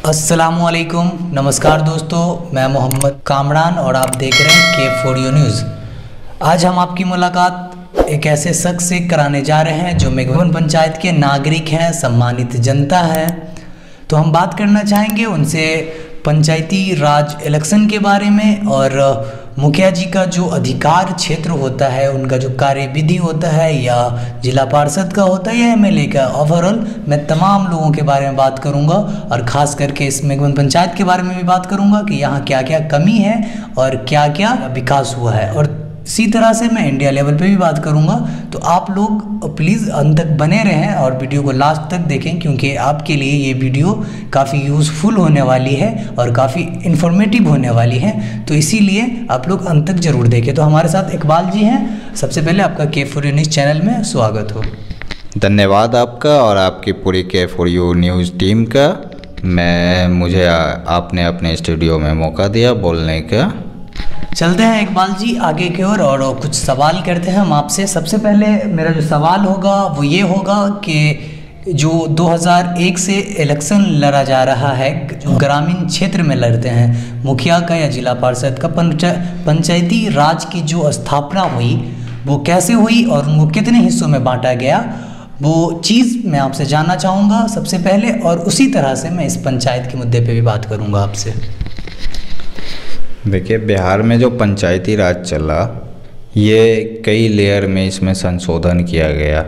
अस्सलामुअलैकुम, नमस्कार दोस्तों। मैं मोहम्मद कामरान और आप देख रहे हैं K4U न्यूज़। आज हम आपकी मुलाकात एक ऐसे शख्स से कराने जा रहे हैं जो मेघवन पंचायत के नागरिक हैं, सम्मानित जनता है। तो हम बात करना चाहेंगे उनसे पंचायती राज इलेक्शन के बारे में और मुखिया जी का जो अधिकार क्षेत्र होता है, उनका जो कार्यविधि होता है, या जिला पार्षद का होता है या एमएलए का। ओवरऑल मैं तमाम लोगों के बारे में बात करूंगा और ख़ास करके इस मेघवन पंचायत के बारे में भी बात करूंगा कि यहाँ क्या क्या कमी है और क्या क्या विकास हुआ है। और इसी तरह से मैं इंडिया लेवल पे भी बात करूंगा। तो आप लोग प्लीज़ अंत तक बने रहें और वीडियो को लास्ट तक देखें, क्योंकि आपके लिए ये वीडियो काफ़ी यूज़फुल होने वाली है और काफ़ी इन्फॉर्मेटिव होने वाली है। तो इसीलिए आप लोग अंत तक ज़रूर देखें। तो हमारे साथ इकबाल जी हैं। सबसे पहले आपका K4U न्यूज़ चैनल में स्वागत हो। धन्यवाद आपका और आपकी पूरी K4U न्यूज़ टीम का। मुझे आपने अपने स्टूडियो में मौका दिया बोलने का। चलते हैं इकबाल जी आगे की ओर और कुछ सवाल करते हैं हम आपसे। सबसे पहले मेरा जो सवाल होगा वो ये होगा कि जो 2001 से इलेक्शन लड़ा जा रहा है, जो ग्रामीण क्षेत्र में लड़ते हैं, मुखिया का या जिला पार्षद का, पंचायती राज की जो स्थापना हुई वो कैसे हुई और उनको कितने हिस्सों में बांटा गया, वो चीज़ मैं आपसे जानना चाहूँगा सबसे पहले। और उसी तरह से मैं इस पंचायत के मुद्दे पे भी बात करूँगा आपसे। देखिए, बिहार में जो पंचायती राज चला, ये कई लेयर में इसमें संशोधन किया गया।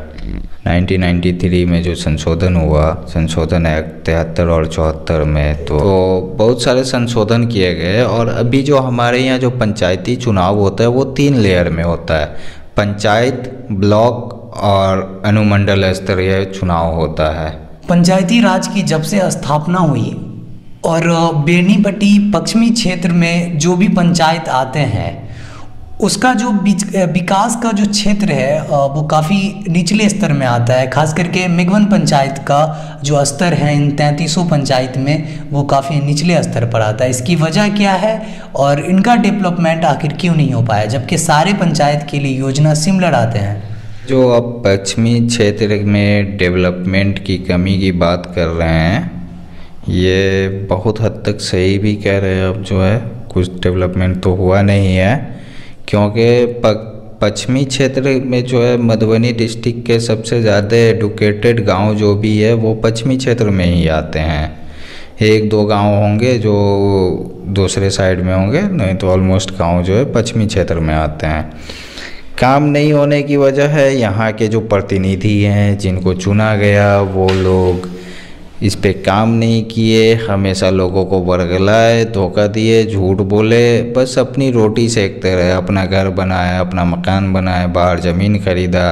1993 में जो संशोधन हुआ, संशोधन एक्ट 73 और 74 में, तो बहुत सारे संशोधन किए गए। और अभी जो हमारे यहाँ जो पंचायती चुनाव होता है वो 3 लेयर में होता है। पंचायत, ब्लॉक और अनुमंडल स्तरीय चुनाव होता है। पंचायती राज की जब से स्थापना हुई और बेनीपट्टी पश्चिमी क्षेत्र में जो भी पंचायत आते हैं, उसका जो विकास का जो क्षेत्र है वो काफ़ी निचले स्तर में आता है। खास करके मेघवन पंचायत का जो स्तर है इन 3300 पंचायत में, वो काफ़ी निचले स्तर पर आता है। इसकी वजह क्या है और इनका डेवलपमेंट आखिर क्यों नहीं हो पाया, जबकि सारे पंचायत के लिए योजना सिमिलर आते हैं। जो अब पश्चिमी क्षेत्र में डेवलपमेंट की कमी की बात कर रहे हैं, ये बहुत हद तक सही भी कह रहे हैं। अब जो है कुछ डेवलपमेंट तो हुआ नहीं है, क्योंकि पश्चिमी क्षेत्र में जो है मधुबनी डिस्ट्रिक्ट के सबसे ज़्यादा एडुकेटेड गांव जो भी है वो पश्चिमी क्षेत्र में ही आते हैं। 1-2 गांव होंगे जो दूसरे साइड में होंगे, नहीं तो ऑलमोस्ट गांव जो है पश्चिमी क्षेत्र में आते हैं। काम नहीं होने की वजह है यहाँ के जो प्रतिनिधि हैं जिनको चुना गया, वो लोग इस पे काम नहीं किए, हमेशा लोगों को बरगलाए, धोखा दिए, झूठ बोले, बस अपनी रोटी सेकते रहे। अपना घर बनाया, अपना मकान बनाया, बाहर ज़मीन खरीदा।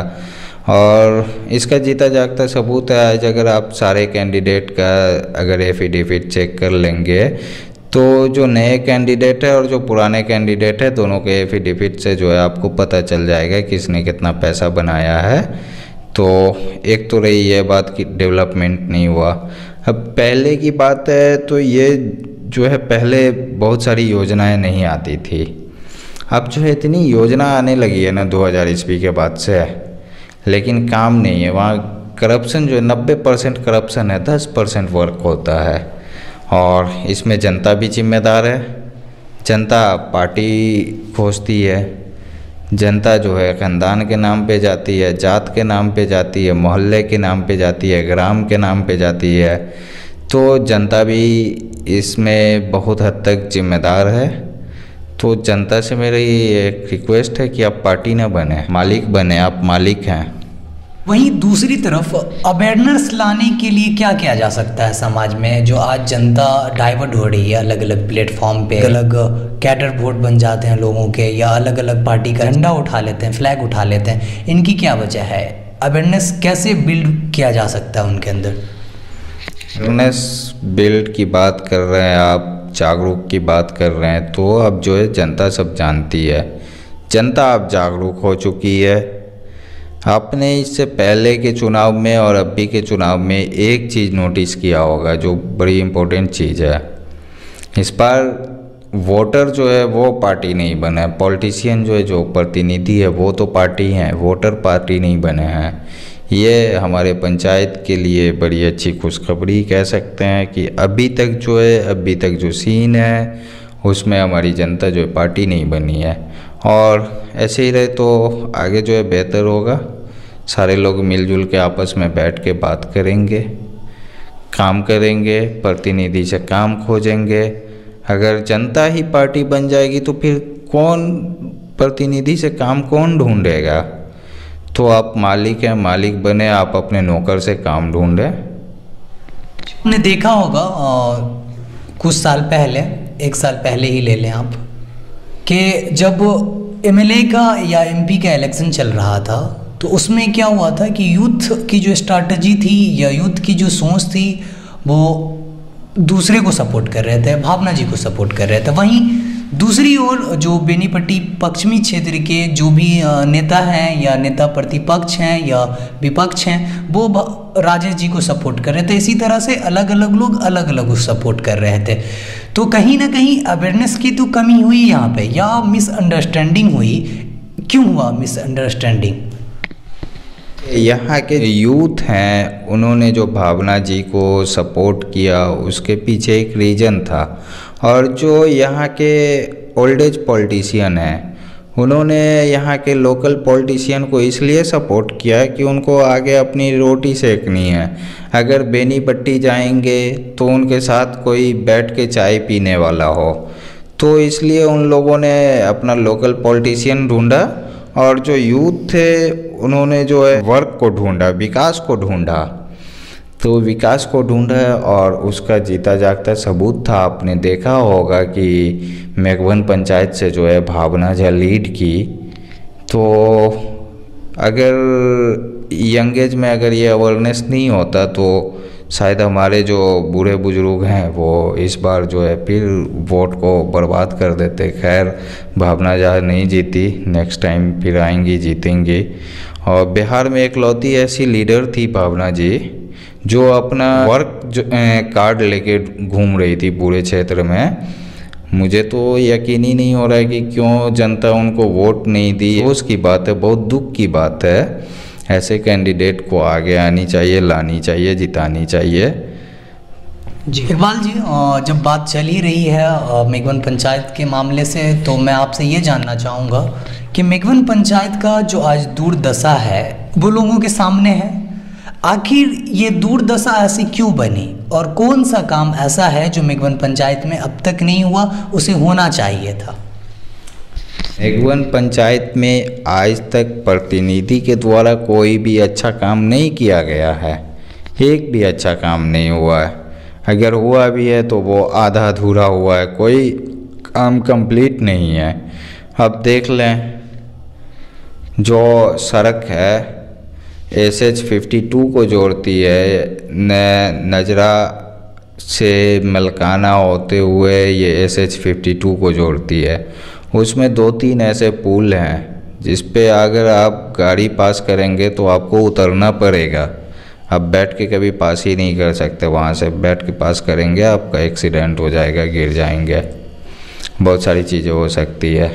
और इसका जीता जागता सबूत है। आज अगर आप सारे कैंडिडेट का अगर एफिडेविट चेक कर लेंगे, तो जो नए कैंडिडेट है और जो पुराने कैंडिडेट है, दोनों के एफिडेविट से जो है आपको पता चल जाएगा किसने कितना पैसा बनाया है। तो एक तो रही ये बात कि डेवलपमेंट नहीं हुआ। अब पहले की बात है तो ये जो है पहले बहुत सारी योजनाएं नहीं आती थी। अब जो है इतनी योजना आने लगी है ना 2000 ईस्वी के बाद से, लेकिन काम नहीं है। वहाँ करप्शन जो है 90% करप्शन है, 10% वर्क होता है। और इसमें जनता भी जिम्मेदार है। जनता पार्टी खोजती है, जनता जो है ख़ानदान के नाम पे जाती है, जात के नाम पे जाती है, मोहल्ले के नाम पे जाती है, ग्राम के नाम पे जाती है। तो जनता भी इसमें बहुत हद तक जिम्मेदार है। तो जनता से मेरी एक रिक्वेस्ट है कि आप पार्टी ना बने, मालिक बने। आप मालिक हैं। वहीं दूसरी तरफ अवेयरनेस लाने के लिए क्या किया जा सकता है समाज में, जो आज जनता डाइवर्ट हो रही है अलग अलग प्लेटफॉर्म पे, अलग कैडर वोट बन जाते हैं लोगों के, या अलग अलग पार्टी का झंडा उठा लेते हैं, फ्लैग उठा लेते हैं। इनकी क्या वजह है? अवेयरनेस कैसे बिल्ड किया जा सकता है उनके अंदर? अवेयरनेस बिल्ड की बात कर रहे हैं आप, जागरूक की बात कर रहे हैं, तो अब जो है जनता सब जानती है। जनता अब जागरूक हो चुकी है। आपने इससे पहले के चुनाव में और अभी के चुनाव में एक चीज़ नोटिस किया होगा जो बड़ी इम्पोर्टेंट चीज़ है। इस बार वोटर जो है वो पार्टी नहीं बना है। पॉलिटिशियन जो है, जो प्रतिनिधि है, वो तो पार्टी हैं, वोटर पार्टी नहीं बने हैं। ये हमारे पंचायत के लिए बड़ी अच्छी खुशखबरी कह सकते हैं कि अभी तक जो सीन है उसमें हमारी जनता जो है पार्टी नहीं बनी है, और ऐसे ही रहे तो आगे जो है बेहतर होगा। सारे लोग मिलजुल के आपस में बैठ के बात करेंगे, काम करेंगे, प्रतिनिधि से काम खोजेंगे। अगर जनता ही पार्टी बन जाएगी तो फिर कौन प्रतिनिधि से काम कौन ढूंढेगा? तो आप मालिक हैं, मालिक बने, आप अपने नौकर से काम ढूंढें। आपने देखा होगा कुछ साल पहले, 1 साल पहले ही ले लें आप, कि जब एमएलए का या एमपी का इलेक्शन चल रहा था तो उसमें क्या हुआ था कि यूथ की जो स्ट्रैटेजी थी या यूथ की जो सोच थी वो दूसरे को सपोर्ट कर रहे थे, भावना जी को सपोर्ट कर रहे थे। वहीं दूसरी ओर जो बेनीपट्टी पश्चिमी क्षेत्र के जो भी नेता हैं या नेता प्रतिपक्ष हैं या विपक्ष हैं वो राजेश जी को सपोर्ट कर रहे थे। इसी तरह से अलग अलग लोग अलग अलग सपोर्ट कर रहे थे। तो कहीं ना कहीं अवेयरनेस की तो कमी हुई यहाँ पे, या मिसअंडरस्टैंडिंग हुई। क्यों हुआ मिसअंडरस्टैंडिंग? यहाँ के यूथ हैं, उन्होंने जो भावना जी को सपोर्ट किया उसके पीछे एक रीज़न था, और जो यहाँ के ओल्ड एज पॉलिटिशियन हैं उन्होंने यहाँ के लोकल पॉलिटिशियन को इसलिए सपोर्ट किया कि उनको आगे अपनी रोटी सेकनी है। अगर बेनीपट्टी जाएंगे तो उनके साथ कोई बैठ के चाय पीने वाला हो, तो इसलिए उन लोगों ने अपना लोकल पॉलिटिशियन ढूंढा, और जो यूथ थे उन्होंने जो है वर्क को ढूंढा, विकास को ढूंढा। तो विकास को ढूंढा और उसका जीता जागता सबूत था। आपने देखा होगा कि मेघवन पंचायत से जो है भावना झा लीड की। तो अगर यंग एज में अगर ये अवेयरनेस नहीं होता तो शायद हमारे जो बूढ़े बुजुर्ग हैं वो इस बार जो है फिर वोट को बर्बाद कर देते। खैर भावना झा नहीं जीती, नेक्स्ट टाइम फिर आएंगी, जीतेंगी। और बिहार में एकलौती ऐसी लीडर थी भावना जी जो अपना वर्क कार्ड लेके घूम रही थी पूरे क्षेत्र में। मुझे तो यकीन ही नहीं हो रहा है कि क्यों जनता उनको वोट नहीं दी। उसकी बात है, बहुत दुख की बात है। ऐसे कैंडिडेट को आगे आनी चाहिए, लानी चाहिए, जितानी चाहिए। जी इकबाल जी, जब बात चल ही रही है मेघवन पंचायत के मामले से, तो मैं आपसे ये जानना चाहूँगा कि मेघवन पंचायत का जो आज दुर्दशा है वो लोगों के सामने है। आखिर ये दुर्दशा ऐसी क्यों बनी, और कौन सा काम ऐसा है जो मेघवन पंचायत में अब तक नहीं हुआ, उसे होना चाहिए था? मेघवन पंचायत में आज तक प्रतिनिधि के द्वारा कोई भी अच्छा काम नहीं किया गया है। एक भी अच्छा काम नहीं हुआ है। अगर हुआ भी है तो वो आधा अधूरा हुआ है, कोई काम कंप्लीट नहीं है। अब देख लें, जो सड़क है SH52 को जोड़ती है नजरा से मलकाना होते हुए ये SH52 को जोड़ती है, उसमें 2-3 ऐसे पुल हैं जिस पे अगर आप गाड़ी पास करेंगे तो आपको उतरना पड़ेगा। आप बैठ के कभी पास ही नहीं कर सकते, वहाँ से बैठ के पास करेंगे आपका एक्सीडेंट हो जाएगा, गिर जाएंगे, बहुत सारी चीज़ें हो सकती है।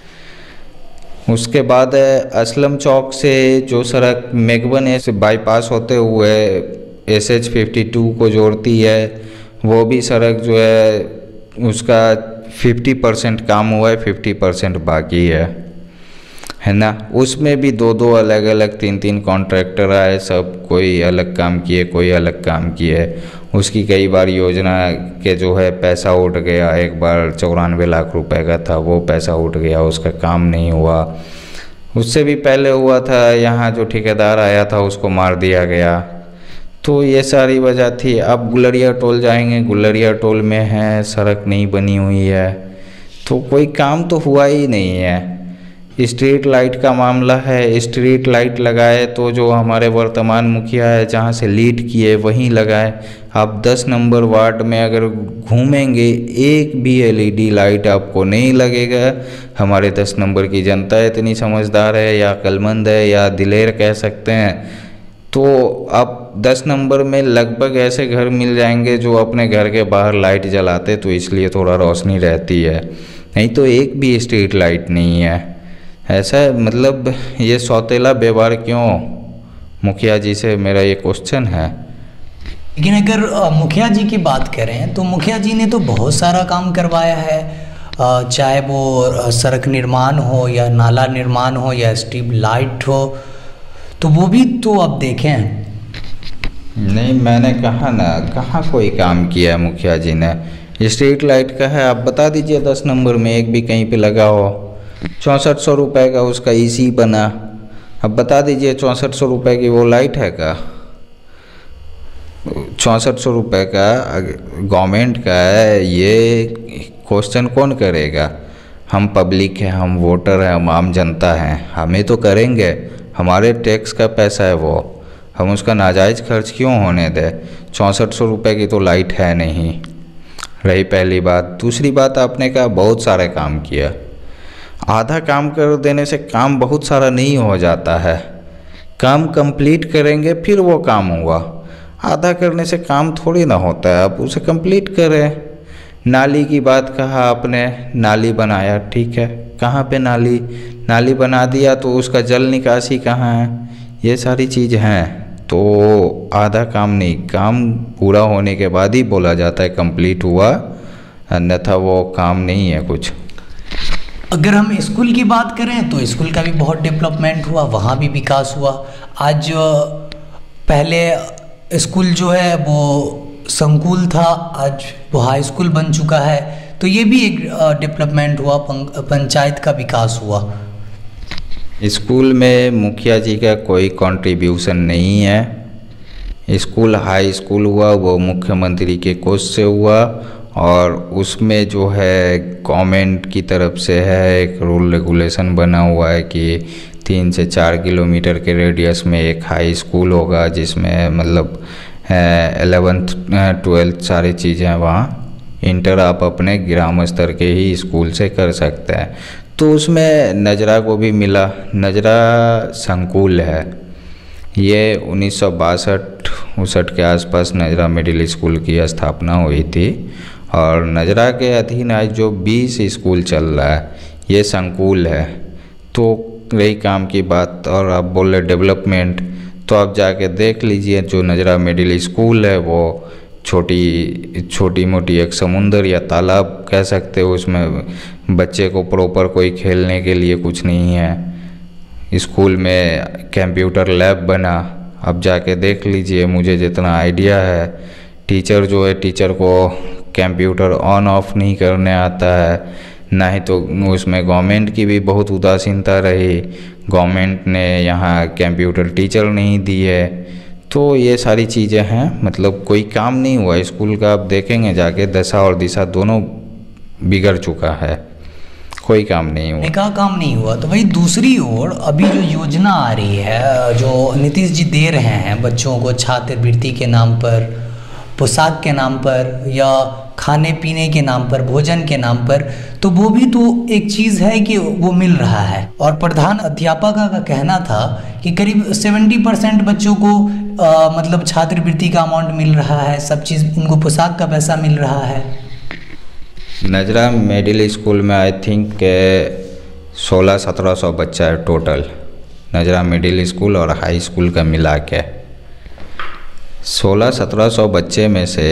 उसके बाद असलम चौक से जो सड़क मेघवन से बाईपास होते हुए SH52 को जोड़ती है, वो भी सड़क जो है उसका 50% काम हुआ है, 50% बाकी है ना। उसमें भी 2-2 अलग अलग 3-3 कॉन्ट्रैक्टर आए, सब कोई अलग काम किए, कोई अलग काम किए। उसकी कई बार योजना के जो है पैसा उठ गया। एक बार 94 लाख रुपए का था, वो पैसा उठ गया, उसका काम नहीं हुआ। उससे भी पहले हुआ था, यहाँ जो ठेकेदार आया था उसको मार दिया गया। तो ये सारी वजह थी। अब गुलरिया टोल जाएंगे, गुलरिया टोल में है सड़क नहीं बनी हुई है, तो कोई काम तो हुआ ही नहीं है। स्ट्रीट लाइट का मामला है, स्ट्रीट लाइट लगाए तो जो हमारे वर्तमान मुखिया है जहाँ से लीड किए वहीं लगाए। आप 10 नंबर वार्ड में अगर घूमेंगे एक भी LED लाइट आपको नहीं लगेगा। हमारे 10 नंबर की जनता इतनी समझदार है या अक्लमंद है या दिलेर कह सकते हैं। तो आप 10 नंबर में लगभग ऐसे घर मिल जाएंगे जो अपने घर के बाहर लाइट जलाते, तो इसलिए थोड़ा रोशनी रहती है, नहीं तो एक भी स्ट्रीट लाइट नहीं है। ऐसा मतलब ये सौतेला व्यवहार क्यों? मुखिया जी से मेरा ये क्वेश्चन है। लेकिन अगर मुखिया जी की बात करें तो मुखिया जी ने तो बहुत सारा काम करवाया है, चाहे वो सड़क निर्माण हो या नाला निर्माण हो या स्ट्रीट लाइट हो, तो वो भी तो आप देखें। नहीं, मैंने कहा ना, कहाँ कोई काम किया है मुखिया जी ने। स्ट्रीट लाइट का है, आप बता दीजिए 10 नंबर में एक भी कहीं पे लगा हो। 6400 रुपये का उसका ईसी बना, अब बता दीजिए 6400 रुपये की वो लाइट है का? 6400 रुपये का गवर्नमेंट का है, ये क्वेश्चन कौन करेगा? हम पब्लिक हैं, हम वोटर हैं, हम आम जनता हैं, हमें तो करेंगे, हमारे टैक्स का पैसा है वो, हम उसका नाजायज़ खर्च क्यों होने दें? 6400 रुपये की तो लाइट है नहीं, रही पहली बात। दूसरी बात, आपने कहा बहुत सारे काम किया। आधा काम कर देने से काम बहुत सारा नहीं हो जाता है, काम कंप्लीट करेंगे फिर वो काम हुआ। आधा करने से काम थोड़ी ना होता है, आप उसे कंप्लीट करें। नाली की बात कहा आपने, नाली बनाया, ठीक है, कहाँ पे नाली बना दिया तो उसका जल निकासी कहाँ है? ये सारी चीज़ हैं, तो आधा काम नहीं, काम पूरा होने के बाद ही बोला जाता है कंप्लीट हुआ, अन्यथा वो काम नहीं है कुछ। अगर हम स्कूल की बात करें तो स्कूल का भी बहुत डेवलपमेंट हुआ, वहाँ भी विकास हुआ। आज पहले स्कूल जो है वो संकुल था, आज वो हाई स्कूल बन चुका है, तो ये भी एक डेवलपमेंट हुआ, पंचायत का विकास हुआ। स्कूल में मुखिया जी का कोई कंट्रीब्यूशन नहीं है। स्कूल हाई स्कूल हुआ वो मुख्यमंत्री के कोष से हुआ, और उसमें जो है गवर्नमेंट की तरफ से है एक रूल रेगुलेशन बना हुआ है कि 3 से 4 किलोमीटर के रेडियस में एक हाई स्कूल होगा, जिसमें मतलब 11th 12th सारी चीज़ें वहाँ, इंटर आप अपने ग्राम स्तर के ही स्कूल से कर सकते हैं। तो उसमें नजरा को भी मिला। नजरा संकुल है, ये 1962-63 के आसपास नजरा मिडिल स्कूल की स्थापना हुई थी, और नजरा के अधीन आज जो 20 स्कूल चल रहा है ये संकुल है। तो रही काम की बात, और आप बोल रहे डेवलपमेंट, तो आप जाके देख लीजिए, जो नजरा मिडिल स्कूल है वो छोटी मोटी एक समुंदर या तालाब कह सकते हो, उसमें बच्चे को प्रॉपर कोई खेलने के लिए कुछ नहीं है। स्कूल में कंप्यूटर लैब बना, अब जाके देख लीजिए, मुझे जितना आइडिया है, टीचर जो है टीचर को कंप्यूटर ऑन ऑफ नहीं करने आता है, ना ही तो उसमें गवर्नमेंट की भी बहुत उदासीनता रही, गवर्नमेंट ने यहाँ कंप्यूटर टीचर नहीं दी है। तो ये सारी चीज़ें हैं, मतलब कोई काम नहीं हुआ स्कूल का। आप देखेंगे जाके दशा और दिशा दोनों बिगड़ चुका है, कोई काम नहीं हुआ। का काम नहीं हुआ। तो वही दूसरी ओर अभी जो योजना आ रही है, जो नीतीश जी दे रहे हैं बच्चों को छात्रवृत्ति के नाम पर, पोशाक के नाम पर, या खाने पीने के नाम पर, भोजन के नाम पर, तो वो भी तो एक चीज़ है कि वो मिल रहा है। और प्रधान अध्यापका का कहना था कि करीब 70% बच्चों को मतलब छात्रवृत्ति का अमाउंट मिल रहा है, सब चीज़ उनको पोशाक का पैसा मिल रहा है। नजरा मिडिल स्कूल में आई थिंक 1600-1700 बच्चा है टोटल, नजरा मिडिल स्कूल और हाई स्कूल का मिला के। 1600-1700 बच्चे में से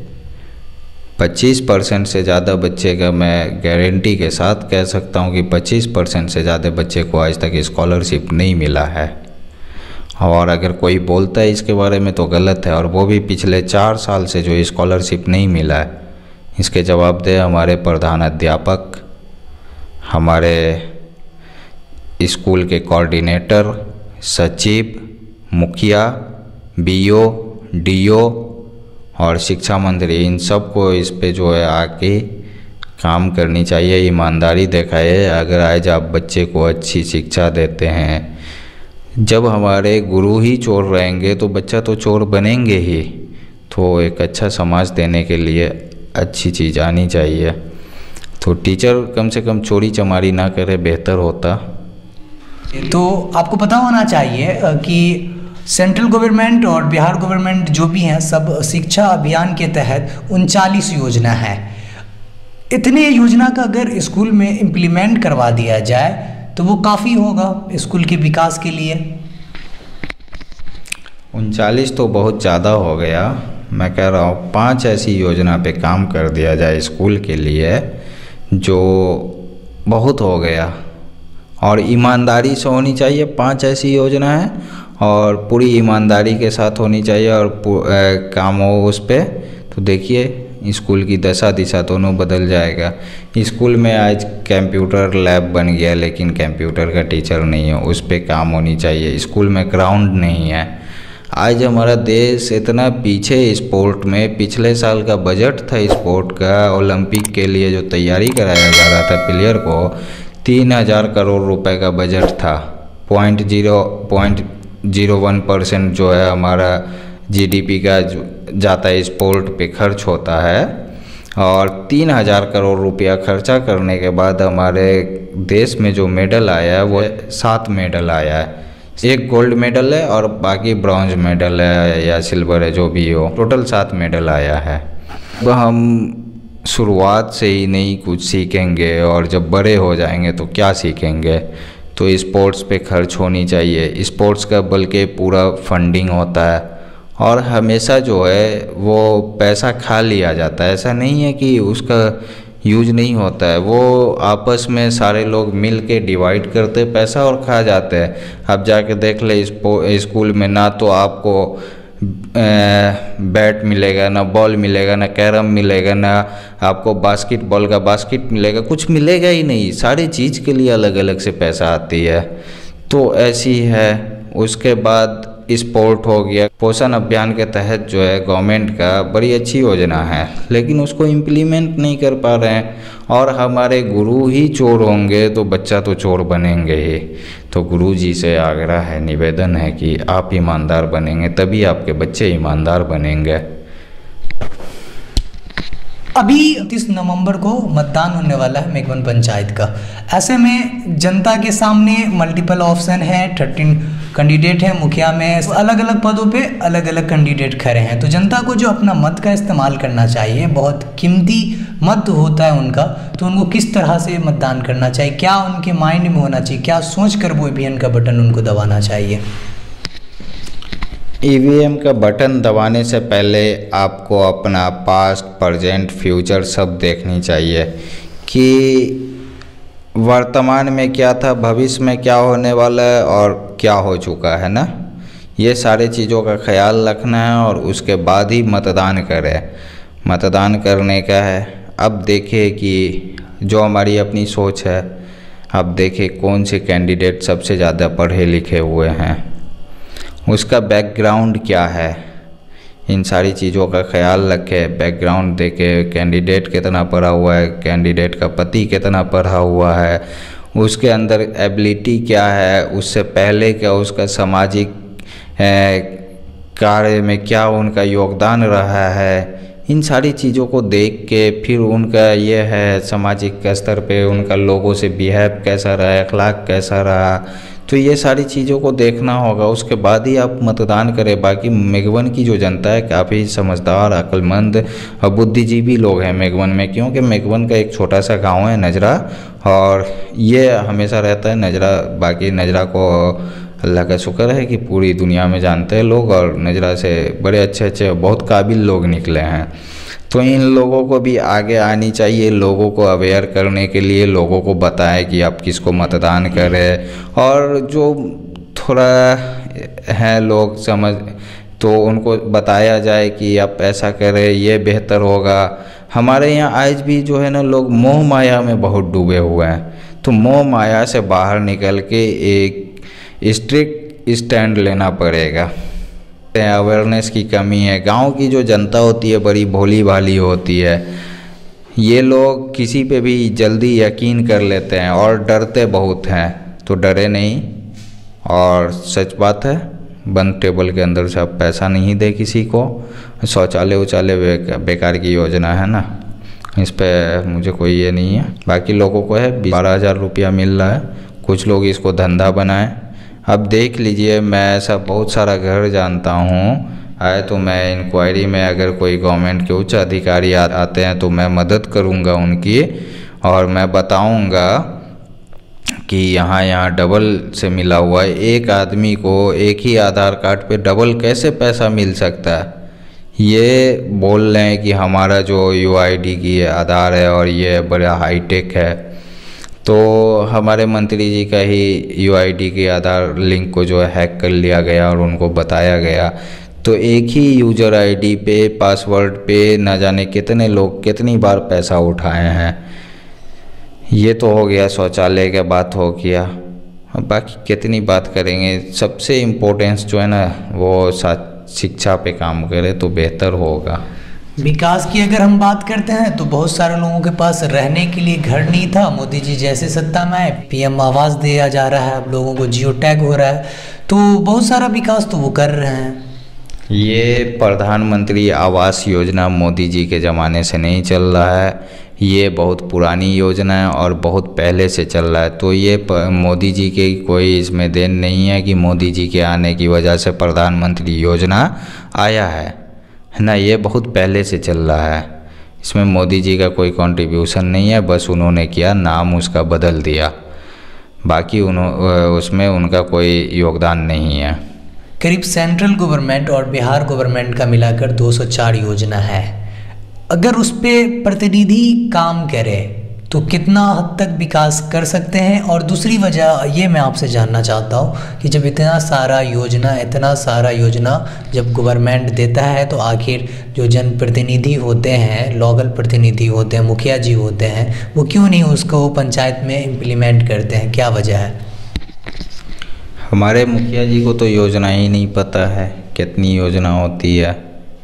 25% से ज़्यादा बच्चे का मैं गारंटी के साथ कह सकता हूँ कि 25% से ज़्यादा बच्चे को आज तक स्कॉलरशिप नहीं मिला है। और अगर कोई बोलता है इसके बारे में तो गलत है, और वो भी पिछले 4 साल से जो स्कॉलरशिप नहीं मिला है, इसके जवाब दे हमारे प्रधान अध्यापक, हमारे स्कूल के कोऑर्डिनेटर, सचिव, मुखिया, बीओ, डीओ और शिक्षा मंत्री, इन सब को इस पे जो है आके काम करनी चाहिए, ईमानदारी दिखाए। अगर आज आप बच्चे को अच्छी शिक्षा देते हैं, जब हमारे गुरु ही चोर रहेंगे तो बच्चा तो चोर बनेंगे ही। तो एक अच्छा समाज देने के लिए अच्छी चीज़ आनी चाहिए, तो टीचर कम से कम चोरी चमारी ना करे, बेहतर होता। तो आपको पता होना चाहिए कि सेंट्रल गवर्नमेंट और बिहार गवर्नमेंट जो भी हैं, सब शिक्षा अभियान के तहत 39 योजना है। इतने योजना का अगर स्कूल में इम्प्लीमेंट करवा दिया जाए तो वो काफ़ी होगा स्कूल के विकास के लिए। 39 तो बहुत ज़्यादा हो गया। मैं कह रहा हूँ 5 ऐसी योजना पे काम कर दिया जाए स्कूल के लिए, जो बहुत हो गया और ईमानदारी से होनी चाहिए। 5 ऐसी योजना है और पूरी ईमानदारी के साथ होनी चाहिए और काम हो उस पर, तो देखिए स्कूल की दशा दिशा दोनों बदल जाएगा। स्कूल में आज कंप्यूटर लैब बन गया, लेकिन कंप्यूटर का टीचर नहीं है, उस पर काम होनी चाहिए। स्कूल में ग्राउंड नहीं है। आज हमारा देश इतना पीछे स्पोर्ट में, पिछले साल का बजट था स्पोर्ट का, ओलंपिक के लिए जो तैयारी कराया जा रहा था प्लेयर को, 3000 करोड़ रुपए का बजट था। 0.01% जो है हमारा जीडीपी का जाता है स्पोर्ट पे, खर्च होता है। और 3000 करोड़ रुपया खर्चा करने के बाद हमारे देश में जो मेडल आया है वो 7 मेडल आया है। 1 गोल्ड मेडल है और बाकी ब्रॉन्ज मेडल है या सिल्वर है, जो भी हो, टोटल 7 मेडल आया है। अब हम शुरुआत से ही नहीं कुछ सीखेंगे और जब बड़े हो जाएंगे तो क्या सीखेंगे। तो स्पोर्ट्स पे खर्च होनी चाहिए। स्पोर्ट्स का बल्कि पूरा फंडिंग होता है और हमेशा जो है वो पैसा खा लिया जाता है। ऐसा नहीं है कि उसका यूज नहीं होता है, वो आपस में सारे लोग मिल के डिवाइड करते पैसा और खा जाते हैं। अब जाके देख ले स्कूल में ना तो आपको बैट मिलेगा, ना बॉल मिलेगा, ना कैरम मिलेगा, ना आपको बास्केटबॉल का बास्केट मिलेगा, कुछ मिलेगा ही नहीं। सारी चीज़ के लिए अलग अलग से पैसा आती है, तो ऐसी है। उसके बाद स्पोर्ट हो गया। पोषण अभियान के तहत जो है गवर्नमेंट का बड़ी अच्छी योजना है, लेकिन उसको इम्प्लीमेंट नहीं कर पा रहे हैं। और हमारे गुरु ही चोर होंगे तो बच्चा तो चोर बनेंगे ही। तो गुरु जी से आग्रह है, निवेदन है कि आप ईमानदार बनेंगे तभी आपके बच्चे ईमानदार बनेंगे। अभी 30 नवंबर को मतदान होने वाला है मेघवन पंचायत का। ऐसे में जनता के सामने मल्टीपल ऑप्शन है, 13 कैंडिडेट हैं। मुखिया में अलग अलग पदों पे अलग अलग कैंडिडेट खड़े हैं। तो जनता को जो अपना मत का इस्तेमाल करना चाहिए, बहुत कीमती मत होता है उनका, तो उनको किस तरह से मतदान करना चाहिए, क्या उनके माइंड में होना चाहिए, क्या सोच कर वो ईवीएम का बटन उनको दबाना चाहिए। ईवीएम का बटन दबाने से पहले आपको अपना पास्ट, प्रेजेंट, फ्यूचर सब देखनी चाहिए कि वर्तमान में क्या था, भविष्य में क्या होने वाला है और क्या हो चुका है ना। ये सारी चीज़ों का ख्याल रखना है और उसके बाद ही मतदान करें। मतदान करने का है। अब देखें कि जो हमारी अपनी सोच है, अब देखें कौन से कैंडिडेट सबसे ज़्यादा पढ़े लिखे हुए हैं, उसका बैकग्राउंड क्या है, इन सारी चीज़ों का ख्याल रखें। बैकग्राउंड देखें, कैंडिडेट कितना पढ़ा हुआ है, कैंडिडेट का पति कितना पढ़ा हुआ है, उसके अंदर एबिलिटी क्या है, उससे पहले क्या उसका सामाजिक कार्य में क्या उनका योगदान रहा है। इन सारी चीज़ों को देख के फिर उनका ये है सामाजिक स्तर पे उनका लोगों से बिहेव कैसा रहा, अखलाक कैसा रहा, तो ये सारी चीज़ों को देखना होगा। उसके बाद ही आप मतदान करें। बाकी मेघवन की जो जनता है काफ़ी समझदार, अक्लमंद और बुद्धिजीवी लोग हैं मेघवन में, क्योंकि मेघवन का एक छोटा सा गांव है नजरा, और ये हमेशा रहता है नजरा। बाकी नजरा को अल्लाह का शुक्र है कि पूरी दुनिया में जानते हैं लोग, और नजरा से बड़े अच्छे अच्छे बहुत काबिल लोग निकले हैं। तो इन लोगों को भी आगे आनी चाहिए, लोगों को अवेयर करने के लिए, लोगों को बताएं कि आप किसको मतदान करें। और जो थोड़ा है लोग समझ, तो उनको बताया जाए कि आप ऐसा करें, ये बेहतर होगा। हमारे यहाँ आज भी जो है ना लोग मोह माया में बहुत डूबे हुए हैं। तो मोह माया से बाहर निकल के एक स्ट्रिक्ट स्टैंड लेना पड़ेगा। अवेयरनेस की कमी है। गांव की जो जनता होती है बड़ी भोली भाली होती है, ये लोग किसी पे भी जल्दी यकीन कर लेते हैं और डरते बहुत हैं। तो डरे नहीं, और सच बात है बंद टेबल के अंदर से आप पैसा नहीं दे किसी को। शौचालय उचालय बेकार की योजना है ना, इस पर मुझे कोई ये नहीं है। बाकी लोगों को है 12,000 रुपया मिल रहा है, कुछ लोग इसको धंधा बनाएं। अब देख लीजिए, मैं ऐसा बहुत सारा घर जानता हूँ। आए तो मैं इंक्वायरी में अगर कोई गवर्नमेंट के उच्च अधिकारी आते हैं तो मैं मदद करूँगा उनकी, और मैं बताऊँगा कि यहाँ डबल से मिला हुआ है। एक आदमी को एक ही आधार कार्ड पे डबल कैसे पैसा मिल सकता है? ये बोल रहे हैं कि हमारा जो यूआईडी की आधार है और ये बड़ा हाईटेक है। तो हमारे मंत्री जी का ही यूआईडी के आधार लिंक को जो है हैक कर लिया गया और उनको बताया गया। तो एक ही यूज़र आईडी पे, पासवर्ड पे न जाने कितने लोग कितनी बार पैसा उठाए हैं। ये तो हो गया शौचालय का बात हो गया। अब बाकी कितनी बात करेंगे। सबसे इम्पोर्टेंस जो है ना वो शिक्षा पे काम करे तो बेहतर होगा। विकास की अगर हम बात करते हैं तो बहुत सारे लोगों के पास रहने के लिए घर नहीं था। मोदी जी जैसे सत्ता में आए पीएम आवास दिया जा रहा है, अब लोगों को जियो टैग हो रहा है, तो बहुत सारा विकास तो वो कर रहे हैं। ये प्रधानमंत्री आवास योजना मोदी जी के ज़माने से नहीं चल रहा है, ये बहुत पुरानी योजना है और बहुत पहले से चल रहा है। तो ये मोदी जी के कोई इसमें देन नहीं है कि मोदी जी के आने की वजह से प्रधानमंत्री योजना आया है ना। ये बहुत पहले से चल रहा है, इसमें मोदी जी का कोई कंट्रीब्यूशन नहीं है, बस उन्होंने किया नाम उसका बदल दिया, बाकी उसमें उनका कोई योगदान नहीं है। करीब सेंट्रल गवर्नमेंट और बिहार गवर्नमेंट का मिलाकर 204 योजना है। अगर उस पर प्रतिनिधि काम करे तो कितना हद तक विकास कर सकते हैं? और दूसरी वजह ये मैं आपसे जानना चाहता हूँ कि जब इतना सारा योजना जब गवर्नमेंट देता है तो आखिर जो जनप्रतिनिधि होते हैं, लोकल प्रतिनिधि होते हैं, मुखिया जी होते हैं, वो क्यों नहीं उसको पंचायत में इम्प्लीमेंट करते हैं? क्या वजह है? हमारे मुखिया जी को तो योजना ही नहीं पता है कितनी योजना होती है।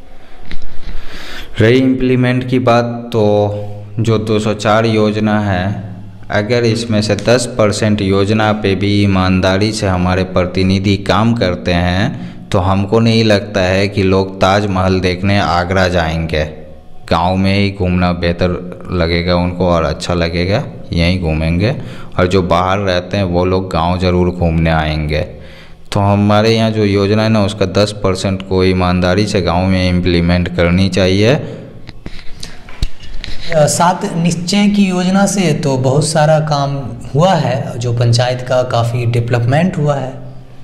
रही इम्प्लीमेंट की बात, तो जो 204 योजना है, अगर इसमें से 10% योजना पे भी ईमानदारी से हमारे प्रतिनिधि काम करते हैं तो हमको नहीं लगता है कि लोग ताजमहल देखने आगरा जाएंगे। गांव में ही घूमना बेहतर लगेगा उनको और अच्छा लगेगा, यहीं घूमेंगे। और जो बाहर रहते हैं वो लोग गांव ज़रूर घूमने आएंगे। तो हमारे यहाँ जो योजना है ना उसका 10% को ईमानदारी से गांव में इम्प्लीमेंट करनी चाहिए। 7 निश्चय की योजना से तो बहुत सारा काम हुआ है, जो पंचायत का काफ़ी डेवलपमेंट हुआ है।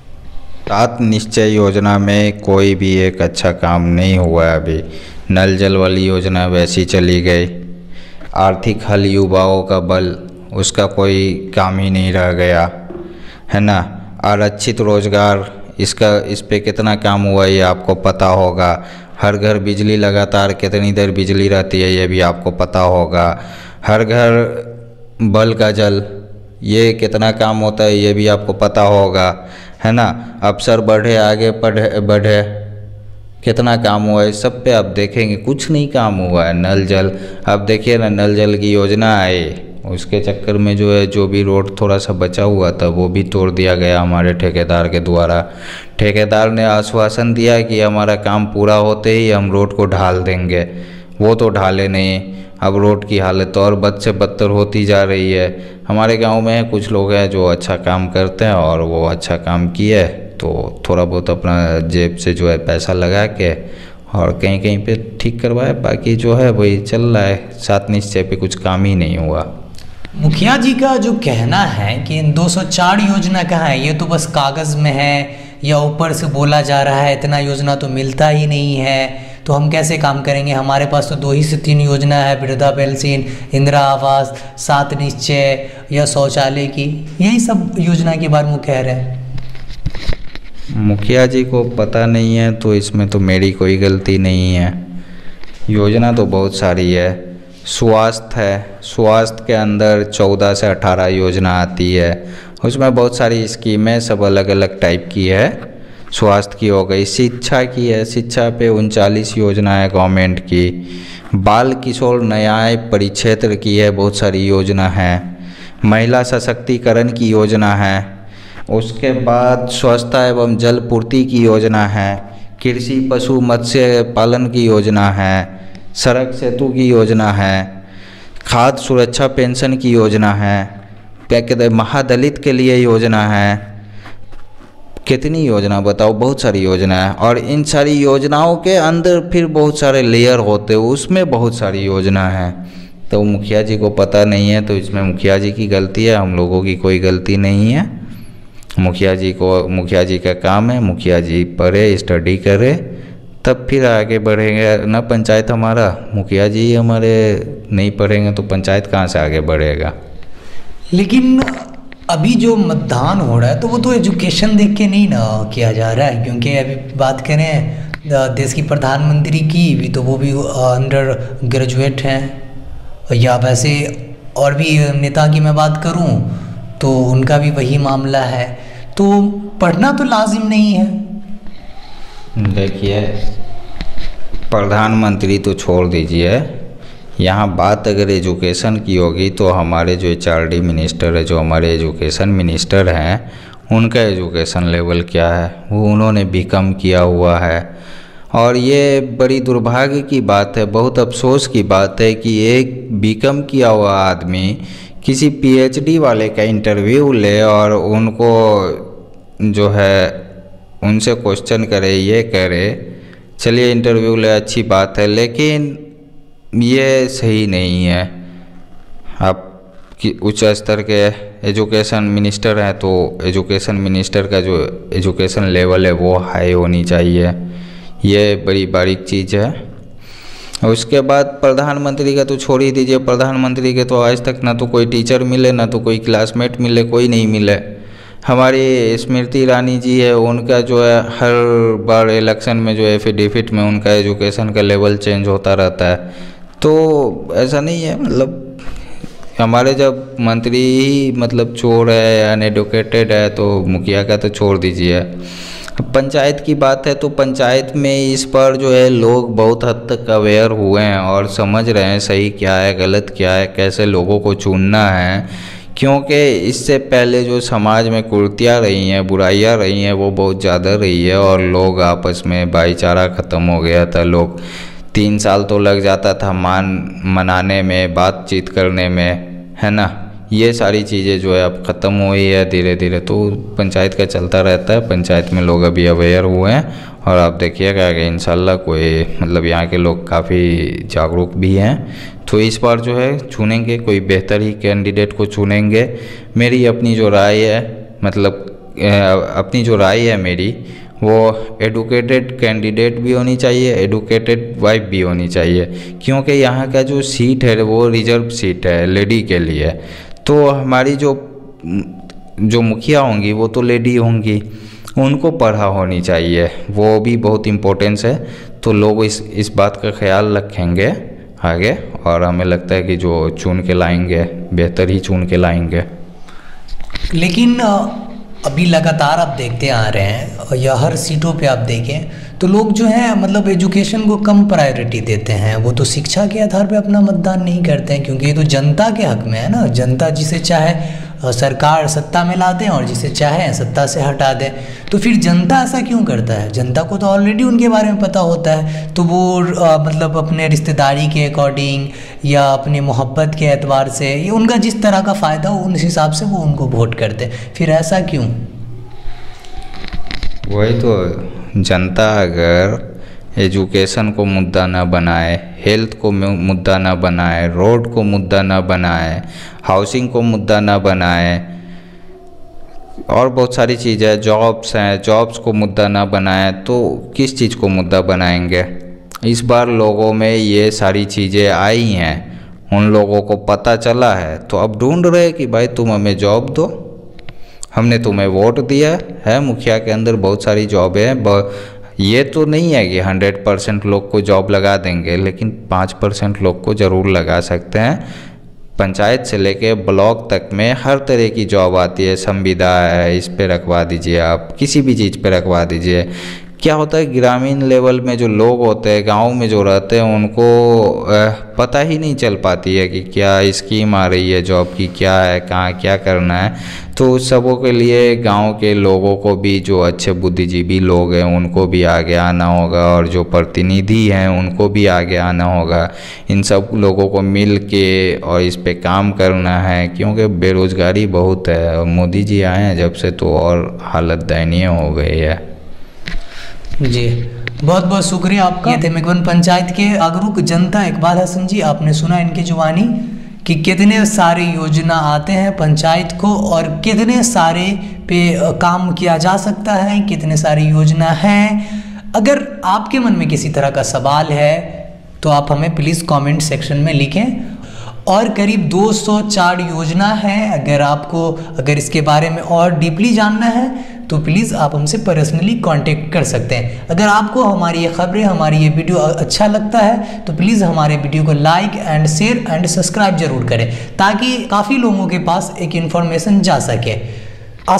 7 निश्चय योजना में कोई भी एक अच्छा काम नहीं हुआ है अभी। नल जल वाली योजना वैसी चली गई। आर्थिक हल युवाओं का बल, उसका कोई काम ही नहीं रह गया है ना। आरक्षित रोजगार, इस पे कितना काम हुआ ये आपको पता होगा। हर घर बिजली, लगातार कितनी देर बिजली रहती है ये भी आपको पता होगा। हर घर बल का जल, ये कितना काम होता है ये भी आपको पता होगा, है ना। अफसर बढ़े, आगे बढ़े, कितना काम हुआ है सब पे आप देखेंगे कुछ नहीं काम हुआ है। नल जल, अब देखिए ना, नल जल की योजना आई, उसके चक्कर में जो है जो भी रोड थोड़ा सा बचा हुआ था वो भी तोड़ दिया गया हमारे ठेकेदार के द्वारा। ठेकेदार ने आश्वासन दिया कि हमारा काम पूरा होते ही हम रोड को ढाल देंगे, वो तो ढाले नहीं। अब रोड की हालत और बद से बदतर होती जा रही है। हमारे गांव में कुछ लोग हैं जो अच्छा काम करते हैं और वो अच्छा काम किए तो थोड़ा बहुत अपना जेब से जो है पैसा लगा के और कहीं कहीं पे ठीक करवाए, बाकी जो है वही चल रहा है। 7 निश्चय पे कुछ काम ही नहीं हुआ। मुखिया जी का जो कहना है कि इन 204 योजना कहाँ है, ये तो बस कागज़ में है या ऊपर से बोला जा रहा है, इतना योजना तो मिलता ही नहीं है, तो हम कैसे काम करेंगे? हमारे पास तो 2 से 3 योजना है, वृद्धा पेंशन, इंदिरा आवास, 7 निश्चय या शौचालय की, यही सब योजना के बारे में कह रहे हैं। मुखिया जी को पता नहीं है तो इसमें तो मेरी कोई गलती नहीं है। योजना तो बहुत सारी है। स्वास्थ्य है, स्वास्थ्य के अंदर 14 से 18 योजना आती है, उसमें बहुत सारी स्कीमें सब अलग अलग टाइप की है। स्वास्थ्य की हो गई, शिक्षा की है, शिक्षा पे 39 योजना है गवर्नमेंट की। बाल किशोर न्याय परिक्षेत्र की है, बहुत सारी योजना है। महिला सशक्तिकरण की योजना है। उसके बाद स्वच्छता एवं जल पूर्ति की योजना है। कृषि पशु मत्स्य पालन की योजना है। सड़क सेतु की योजना है। खाद्य सुरक्षा पेंशन की योजना है। क्या कहते हैं, महादलित के लिए योजना है। कितनी योजना बताओ, बहुत सारी योजना है। और इन सारी योजनाओं के अंदर फिर बहुत सारे लेयर होते हैं, उसमें बहुत सारी योजना है। तो मुखिया जी को पता नहीं है, तो इसमें मुखिया जी की गलती है, हम लोगों की कोई गलती नहीं है। मुखिया जी का काम है, मुखिया जी पढ़े स्टडी करे तब फिर आगे बढ़ेंगे ना पंचायत हमारा। मुखिया जी हमारे नहीं पढ़ेंगे तो पंचायत कहाँ से आगे बढ़ेगा। लेकिन अभी जो मतदान हो रहा है तो वो तो एजुकेशन देख के नहीं ना किया जा रहा है, क्योंकि अभी बात करें देश की प्रधानमंत्री की भी, तो वो भी अंडर ग्रेजुएट हैं, या वैसे और भी नेता की मैं बात करूं तो उनका भी वही मामला है। तो पढ़ना तो लाजिम नहीं है। देखिए, प्रधानमंत्री तो छोड़ दीजिए, यहाँ बात अगर एजुकेशन की होगी तो हमारे जो HRD मिनिस्टर है, जो हमारे एजुकेशन मिनिस्टर हैं, उनका एजुकेशन लेवल क्या है, वो उन्होंने BCom किया हुआ है। और ये बड़ी दुर्भाग्य की बात है, बहुत अफसोस की बात है कि एक BCom किया हुआ आदमी किसी PhD वाले का इंटरव्यू ले और उनको जो है उनसे क्वेश्चन करे, ये करे। चलिए इंटरव्यू ले, अच्छी बात है, लेकिन ये सही नहीं है। आप कि उच्च स्तर के एजुकेशन मिनिस्टर हैं तो एजुकेशन मिनिस्टर का जो एजुकेशन लेवल है वो हाई होनी चाहिए, ये बड़ी बारीक चीज़ है। उसके बाद प्रधानमंत्री का तो छोड़ ही दीजिए, प्रधानमंत्री के तो आज तक ना तो कोई टीचर मिले, ना तो कोई क्लासमेट मिले, कोई नहीं मिले। हमारी स्मृति ईरानी जी है, उनका जो है हर बार इलेक्शन में जो एफिडेविट में उनका एजुकेशन का लेवल चेंज होता रहता है। तो ऐसा नहीं है, मतलब हमारे जब मंत्री ही मतलब चोर है, अनएडुकेटेड है, तो मुखिया का तो छोड़ दीजिए। पंचायत की बात है तो पंचायत में इस पर जो है लोग बहुत हद तक अवेयर हुए हैं और समझ रहे हैं सही क्या है, गलत क्या है, कैसे लोगों को चुनना है। क्योंकि इससे पहले जो समाज में कुरीतियाँ रही हैं, बुराइयाँ रही हैं, वो बहुत ज़्यादा रही है और लोग आपस में भाईचारा ख़त्म हो गया था। लोग 3 साल तो लग जाता था मनाने में, बातचीत करने में, है ना। ये सारी चीज़ें जो है अब ख़त्म हुई है धीरे धीरे। तो पंचायत का चलता रहता है, पंचायत में लोग अभी अवेयर हुए हैं और आप देखिएगा कि इंशाल्लाह कोई मतलब यहाँ के लोग काफ़ी जागरूक भी हैं। तो इस बार जो है चुनेंगे, कोई बेहतर ही कैंडिडेट को चुनेंगे। मेरी अपनी जो राय है, मतलब अपनी जो राय है मेरी, वो एडुकेटेड कैंडिडेट भी होनी चाहिए, एडुकेटेड वाइफ भी होनी चाहिए। क्योंकि यहाँ का जो सीट है वो रिजर्व सीट है लेडी के लिए। तो हमारी जो मुखिया होंगी वो तो लेडी होंगी, उनको पढ़ा होनी चाहिए, वो भी बहुत इम्पोर्टेंस है। तो लोग इस बात का ख्याल रखेंगे आगे, और हमें लगता है कि जो चुन के लाएंगे बेहतर ही चुन के लाएंगे। लेकिन अभी लगातार आप देखते आ रहे हैं, या हर सीटों पे आप देखें तो लोग जो हैं मतलब एजुकेशन को कम प्रायोरिटी देते हैं। वो तो शिक्षा के आधार पे अपना मतदान नहीं करते हैं, क्योंकि ये तो जनता के हक में है ना। जनता जिसे चाहे सरकार सत्ता में ला दें और जिसे चाहे सत्ता से हटा दें। तो फिर जनता ऐसा क्यों करता है? जनता को तो ऑलरेडी उनके बारे में पता होता है, तो वो मतलब अपने रिश्तेदारी के अकॉर्डिंग या अपने मोहब्बत के एतबार से, ये उनका जिस तरह का फ़ायदा हो उस हिसाब से वो उनको वोट करते हैं। फिर ऐसा क्यों? वही तो, जनता अगर एजुकेशन को मुद्दा ना बनाए, हेल्थ को मुद्दा ना बनाए, रोड को मुद्दा ना बनाए, हाउसिंग को मुद्दा ना बनाए, और बहुत सारी चीज़ें, जॉब्स हैं, जॉब्स को मुद्दा ना बनाए, तो किस चीज़ को मुद्दा बनाएंगे? इस बार लोगों में ये सारी चीज़ें आई हैं, उन लोगों को पता चला है, तो अब ढूंढ रहे कि भाई तुम हमें जॉब दो, हमने तुम्हें वोट दिया है। मुखिया के अंदर बहुत सारी जॉबें हैं। ये तो नहीं है कि 100% लोग को जॉब लगा देंगे, लेकिन 5% लोग को ज़रूर लगा सकते हैं। पंचायत से लेके ब्लॉक तक में हर तरह की जॉब आती है। संविदा है, इस पे रखवा दीजिए, आप किसी भी चीज़ पे रखवा दीजिए। क्या होता है, ग्रामीण लेवल में जो लोग होते हैं, गांव में जो रहते हैं, उनको पता ही नहीं चल पाती है कि क्या स्कीम आ रही है जॉब की, क्या है, कहाँ क्या करना है। तो सबों के लिए गांव के लोगों को भी, जो अच्छे बुद्धिजीवी लोग हैं, उनको भी आगे आना होगा, और जो प्रतिनिधि हैं उनको भी आगे आना होगा। इन सब लोगों को मिल के और इस पे काम करना है, क्योंकि बेरोज़गारी बहुत है। और मोदी जी आए हैं जब से तो और हालत दयनीय हो गई है। जी, बहुत बहुत शुक्रिया आपका। ये थे मेघवन पंचायत के जागरूक जनता इकबाल हसन जी। आपने सुना इनकी जुबानी कि कितने सारे योजना आते हैं पंचायत को और कितने सारे पे काम किया जा सकता है, कितने सारी योजना हैं। अगर आपके मन में किसी तरह का सवाल है तो आप हमें प्लीज़ कमेंट सेक्शन में लिखें। और करीब 204 योजना है। अगर इसके बारे में और डीपली जानना है तो प्लीज़ आप हमसे पर्सनली कांटेक्ट कर सकते हैं। अगर आपको हमारी ये खबरें, हमारी ये वीडियो अच्छा लगता है तो प्लीज़ हमारे वीडियो को like and share and subscribe जरूर करें, ताकि काफ़ी लोगों के पास एक इन्फॉर्मेशन जा सके।